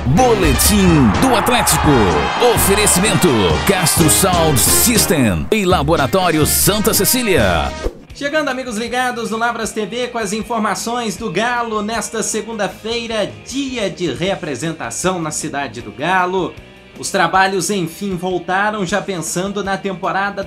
Boletim do Atlético. Oferecimento Castro Sound System e Laboratório Santa Cecília. Chegando, amigos ligados no Lavras TV com as informações do Galo nesta segunda-feira, dia de reapresentação na cidade do Galo. Os trabalhos enfim voltaram, já pensando na temporada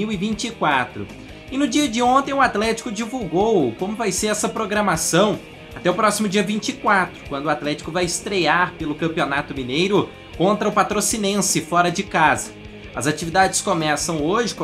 2024. E no dia de ontem o Atlético divulgou como vai ser essa programação até o próximo dia 24, quando o Atlético vai estrear pelo Campeonato Mineiro contra o Patrocinense fora de casa. As atividades começaram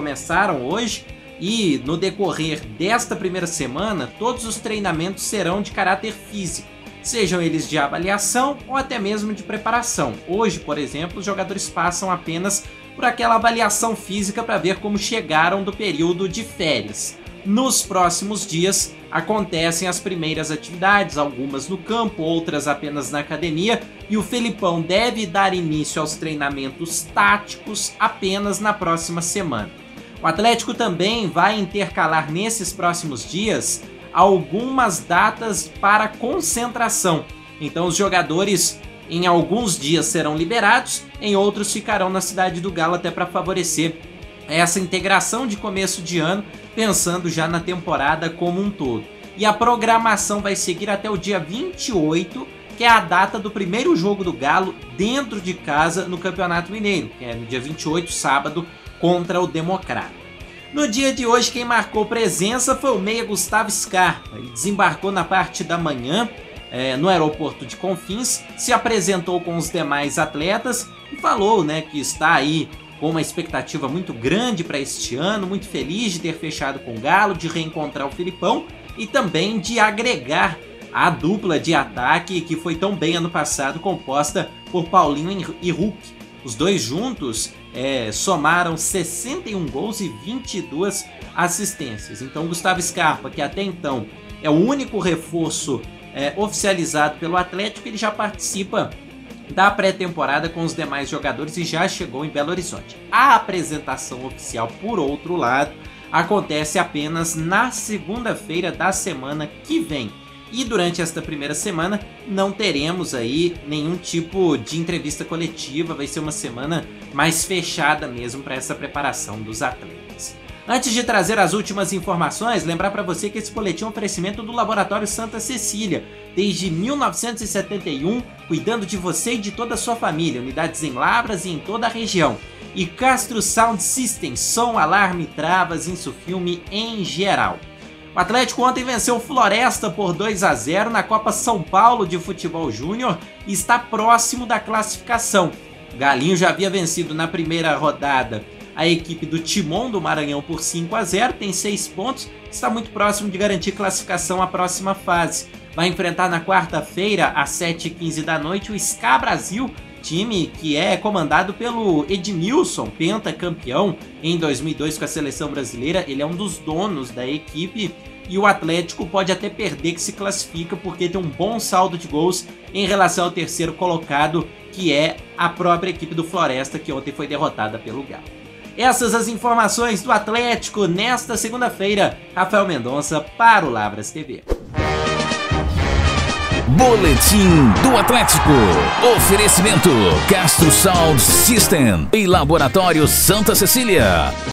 hoje e no decorrer desta primeira semana todos os treinamentos serão de caráter físico, sejam eles de avaliação ou até mesmo de preparação. Hoje, por exemplo, os jogadores passam apenas por aquela avaliação física para ver como chegaram do período de férias. Nos próximos dias acontecem as primeiras atividades, algumas no campo, outras apenas na academia, e o Felipão deve dar início aos treinamentos táticos apenas na próxima semana. O Atlético também vai intercalar nesses próximos dias algumas datas para concentração. Então os jogadores em alguns dias serão liberados, em outros ficarão na cidade do Galo até para favorecer essa integração de começo de ano, pensando já na temporada como um todo. E a programação vai seguir até o dia 28, que é a data do primeiro jogo do Galo dentro de casa no Campeonato Mineiro, que é no dia 28, sábado, contra o Democrata. No dia de hoje, quem marcou presença foi o meia Gustavo Scarpa. Ele desembarcou na parte da manhã no aeroporto de Confins, se apresentou com os demais atletas e falou, que está aí com uma expectativa muito grande para este ano, muito feliz de ter fechado com o Galo, de reencontrar o Felipão e também de agregar a dupla de ataque que foi tão bem ano passado, composta por Paulinho e Hulk. Os dois juntos somaram 61 gols e 22 assistências. Então Gustavo Scarpa, que até então é o único reforço oficializado pelo Atlético, ele já participa da pré-temporada com os demais jogadores e já chegou em Belo Horizonte. A apresentação oficial, por outro lado, acontece apenas na segunda-feira da semana que vem. E durante esta primeira semana não teremos aí nenhum tipo de entrevista coletiva, vai ser uma semana mais fechada mesmo para essa preparação dos atletas. Antes de trazer as últimas informações, lembrar para você que esse boletim é um oferecimento do Laboratório Santa Cecília. Desde 1971, cuidando de você e de toda a sua família, unidades em Lavras e em toda a região. E Castro Sound System, som, alarme, travas, insufilme em geral. O Atlético ontem venceu o Floresta por 2-0 na Copa São Paulo de Futebol Júnior e está próximo da classificação. O Galinho já havia vencido na primeira rodada a equipe do Timon do Maranhão por 5-0, tem 6 pontos, está muito próximo de garantir classificação à próxima fase. Vai enfrentar na quarta-feira, às 7h15 da noite, o SCA Brasil, time que é comandado pelo Edmilson, pentacampeão em 2002 com a seleção brasileira. Ele é um dos donos da equipe e o Atlético pode até perder que se classifica porque tem um bom saldo de gols em relação ao terceiro colocado, que é a própria equipe do Floresta, que ontem foi derrotada pelo Galo. Essas as informações do Atlético nesta segunda-feira. Rafael Mendonça para o Lavras TV. Boletim do Atlético. Oferecimento Castro Sound System e Laboratório Santa Cecília.